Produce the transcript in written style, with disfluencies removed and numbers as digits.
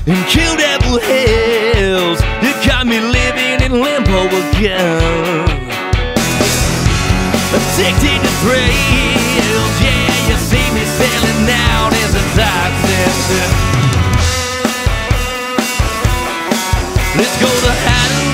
in Kill Devil Hills. You got me living in limbo again, addicted to thrills. Yeah, you see me sailing out as a dark center. Let's go to Halloween.